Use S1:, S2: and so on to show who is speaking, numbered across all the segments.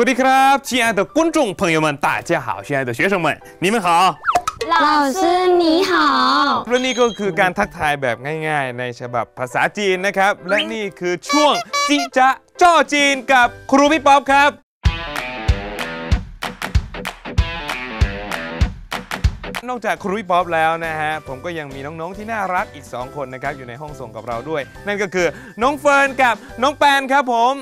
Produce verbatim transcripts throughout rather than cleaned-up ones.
S1: สวัสดีครับ亲爱的观众朋友们大家好亲爱的学生们你们好
S2: 老师你好
S1: และนี่ก็คือการทักทายแบบง่ายๆในฉบับภาษาจีนนะครับและนี่คือช่วงจิจะจ้อจีนกับครูพี่ป๊อปครับนอกจากครูพี่ป๊อปแล้วนะฮะผมก็ยังมีน้องๆที่น่ารักอีกสองคนนะครับอยู่ในห้องส่งกับเราด้วยนั่นก็คือน้องเฟิร์นกับน้องแปนครับผม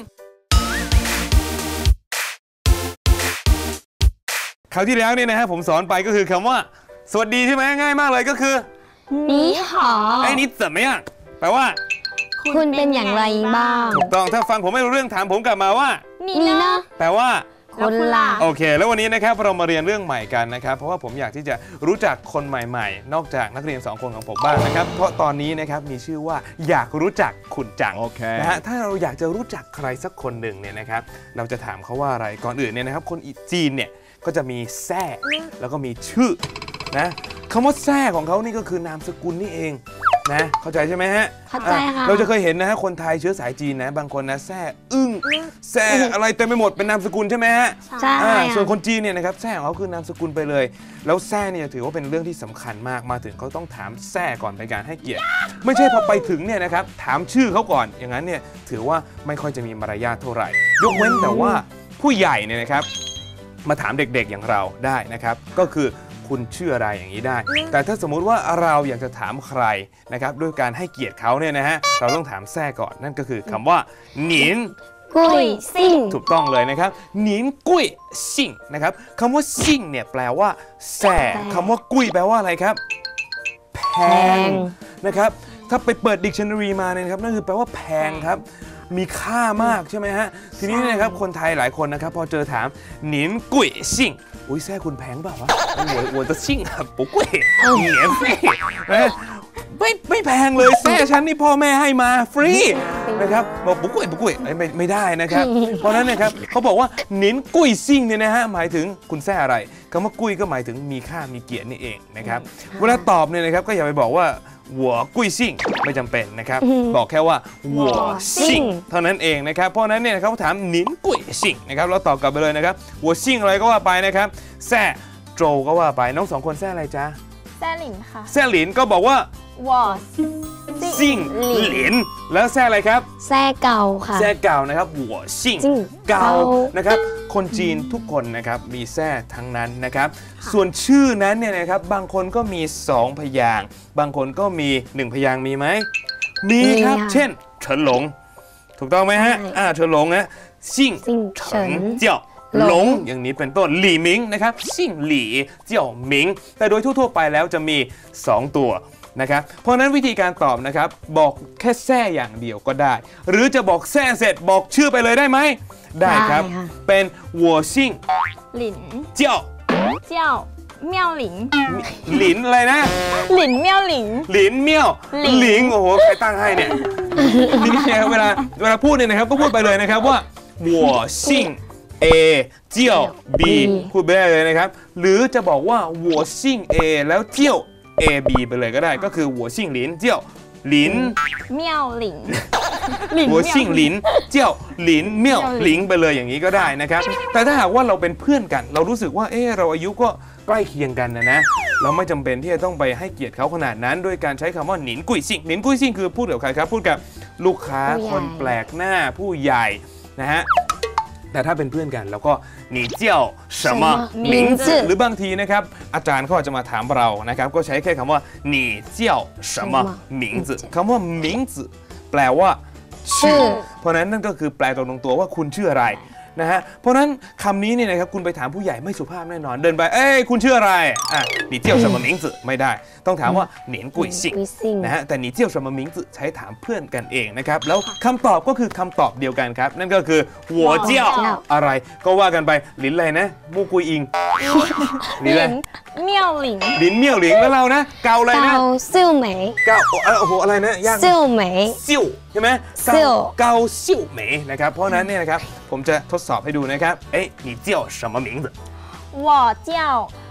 S1: คราวที่แล้วเนี่ยนะฮะผมสอนไปก็คือคำว่าสวัสดีใช่ไหมง่ายมากเลยก็คือ
S2: 你好
S1: ไอ้นี่怎么样แปลว่า
S2: คุณเป็นอย่างไรบ้าง
S1: ถูกต้องถ้าฟังผมไม่รู้เรื่องถามผมกลับมาว่า
S2: 你呢
S1: แปลว่า
S2: คนละ
S1: โอเคแล้ววันนี้นะครับเรามาเรียนเรื่องใหม่กันนะครับเพราะว่าผมอยากที่จะรู้จักคนใหม่ๆนอกจากนักเรียนสองคนของผมบ้างนะครับเพราะตอนนี้นะครับมีชื่อว่าอยากรู้จักคุณจังโอเคนะฮะถ้าเราอยากจะรู้จักใครสักคนหนึ่งเนี่ยนะครับเราจะถามเขาว่าอะไรก่อนอื่นเนี่ยนะครับคนจีนเนี่ยก็จะมีแซ่แล้วก็มีชื่อนะคำว่าแซ่ของเขานี่ก็คือนามสกุลนี่เองนะเข้าใจใช่ไหมฮะ
S2: เข้าใจค่ะ
S1: เราจะเคยเห็นนะฮะคนไทยเชื้อสายจีนนะบางคนนะแซ่อึ้งแซ่อะไรเต็มไปหมดเป็นนามสกุลใช่ไหมฮะ
S2: ใช่
S1: ส่วนคนจีนเนี่ยนะครับแซ่ของเขาคือนามสกุลไปเลยแล้วแซ่เนี่ยถือว่าเป็นเรื่องที่สำคัญมากมาถึงเขาต้องถามแซ่ก่อนเป็นการให้เกียรติไม่ใช่พอไปถึงเนี่ยนะครับถามชื่อเขาก่อนอย่างนั้นเนี่ยถือว่าไม่ค่อยจะมีมารยาทเท่าไหร่ยกเว้นแต่ว่าผู้ใหญ่เนี่ยนะครับมาถามเด็กๆอย่างเราได้นะครับก็คือคุณชื่ออะไรอย่างนี้ได้แต่ถ้าสมมุติว่าเราอยากจะถามใครนะครับด้วยการให้เกียรติเขาเนี่ยนะฮะเราต้องถามแซ่ก่อนนั่นก็คือคำว่าหนิน
S2: กุ้ยซิ่ง
S1: ถูกต้องเลยนะครับหนินกุ้ยซิ่งนะครับคำว่าซิ่งเนี่ยแปลว่าแซ่คำว่ากุ้ยแปลว่าอะไรครับแพงนะครับถ้าไปเปิด dictionary มาเนี่ยครับนั่นคือแปลว่าแพงครับมีค่ามากใช่ไหมฮะทีนี้นะครับคนไทยหลายคนนะครับพอเจอถามหนินกุ้ยซิ่งอุ้ยแซ่คุณแพงเปล่าวะ我我的姓很不贵免费ไม่ไม่แพงเลยแซ่ฉันนี่พ่อแม่ให้มาฟรีนะครับบอกบุกุ้ยบุกุ้ยไม่ไม่ได้นะครับเพราะนั้นนะครับเขาบอกว่าหนินกุ้ยซิ่งเนี่ยนะฮะหมายถึงคุณแซ่อะไรคำว่ากุ้ยก็หมายถึงมีค่ามีเกียรตินี่เองนะครับเวลาตอบเนี่ยนะครับก็อย่าไปบอกว่าหัวกุ้ยซิ่งไม่จำเป็นนะครับบอกแค่ว่าหัวซิ่งเท่านั้นเองนะครับเพราะนั้นเนี่ยเขาถามหนินกุ้ยซิ่งนะครับเราตอบกลับไปเลยนะครับหัวซิ่งอะไรก็ว่าไปนะครับแซ่โจก็ว่าไปน้องสองคนแซ่อะไรจ๊ะ
S2: แซ่หลินค่ะ
S1: แซ่หลินก็บอกว่า
S2: หัว
S1: ซิ่งหลินแล้วแซ่อะไรครับ
S2: แซ่เก่าค่ะ
S1: แซ่เก่านะครับหัวซิ่งเก่านะครับคนจีนทุกคนนะครับมีแซ่ทั้งนั้นนะครับส่วนชื่อนั้นเนี่ยนะครับบางคนก็มีสองพยางค์บางคนก็มีหนึ่งพยางค์มีไหมมีครับเช่นเฉินหลงถูกต้องไหมฮะอ่าเฉินหลงนะซิ่งเฉินเจี้ยวหลงอย่างนี้เป็นต้นหลี่หมิงนะครับซิ่งหลี่เจี้ยวหมิงแต่โดยทั่วๆไปแล้วจะมีสองตัวนะครับเพราะนั้นวิธีการตอบนะครับบอกแค่แซ่อย่างเดียวก็ได้หรือจะบอกแซ่เสร็จบอกชื่อไปเลยได้ไหมได้ครับเป็นหัวซิ่ง
S2: หลิน
S1: เจี้ยว
S2: เจี้ยวเมี่ยวหลิง
S1: หลินอะไรนะ
S2: หลินเมี่ยวหลิง
S1: หลินเมี่ยวหลิงโอ้โหใครตั้งให้เนี่ยทีนี้เวลาเวลาพูดเนี่ยนะครับก็พูดไปเลยนะครับว่าหัวซิ่งA เจี้ยว B พูดไปได้เลยนะครับหรือจะบอกว่าหัวซิ่ง A แล้วเจี้ยว A B ไปเลยก็ได้ก็คือหัวซิ่งหลินเจี้ยวหลิน
S2: เมี่ยวหลิง
S1: หัวซิ่งหลินเจี้ยวหลินเมี่ยวหลิงไปเลยอย่างนี้ก็ได้นะครับแต่ถ้าหากว่าเราเป็นเพื่อนกันเรารู้สึกว่าเออเราอายุก็ใกล้เคียงกันนะนะเราไม่จำเป็นที่จะต้องไปให้เกียรติเขาขนาดนั้นด้วยการใช้คำว่าหนินกุ้ยซิ่งหนินกุ้ยซิ่งคือพูดกับใครครับพูดกับลูกค้าคนแปลกหน้าผู้ใหญ่นะฮะแต่ถ้าเป็นเพื่อนกันแล้วก็你叫什么名字หรือบางทีนะครับอาจารย์เขาอาจจะมาถามเรานะครับก็ใช้แค่คำว่า你叫什么名字คำว่า名字แปลว่าชื่อเพราะนั้นนั่นก็คือแปลตรงตัวว่าคุณชื่ออะไรนะฮะเพราะนั้นคำนี้เนี่ยนะครับคุณไปถามผู้ใหญ่ไม่สุภาพแน่นอนเดินไปเอ้ยคุณชื่ออะไรอ่ะ你叫什么名字ไม่ได้ต้องถามว่าหนินกุ้ยซิ่งนะฮะแต่หนิเจี้ยว什么名字ใช้ถามเพื่อนกันเองนะครับแล้วคำตอบก็คือคำตอบเดียวกันครับนั่นก็คือหัวเจี้ยวอะไรก็ว่ากันไปหลินอะไรนะมูกุยอิง
S2: หลินเมี่ยวหลิง
S1: หลินเมี่ยวหลิงแล้วเรานะเกาอะไรนะ
S2: เกาซิ่วเหมย
S1: เกาโอ้โหอะไรนะย่าง
S2: ซิ่วเหมย
S1: ซิ่วใช่ไหม
S2: ซิ่ว
S1: เกาซิ่วเหมยนะครับเพราะนั้นเนี่ยนะครับผมจะทดสอบให้ดูนะครับเอ๊ะ你叫什么名字
S2: 我叫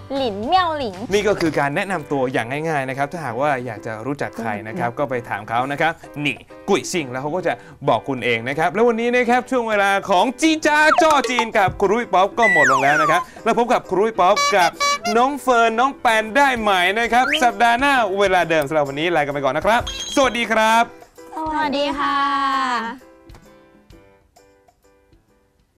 S2: หลินเมี่ยวหลิง
S1: นี่ก็คือการแนะนำตัวอย่างง่ายๆนะครับถ้าหากว่าอยากจะรู้จักใครนะครับก็ไปถามเขานะครับนี่กุยซิงแล้วเขาก็จะบอกคุณเองนะครับแล้ววันนี้นะครับช่วงเวลาของจีจ้าจ้อจีนกับครูรุ่ยป๊อปก็หมดลงแล้วนะครับแล้วพบกับครูรุ่ยป๊อปกับน้องเฟิร์นน้องแปนได้ใหม่นะครับสัปดาห์หน้าเวลาเดิมสำหรับวันนี้ลากันไปก่อนนะครับสวัสดีครับ
S2: สวัสดีค่ะ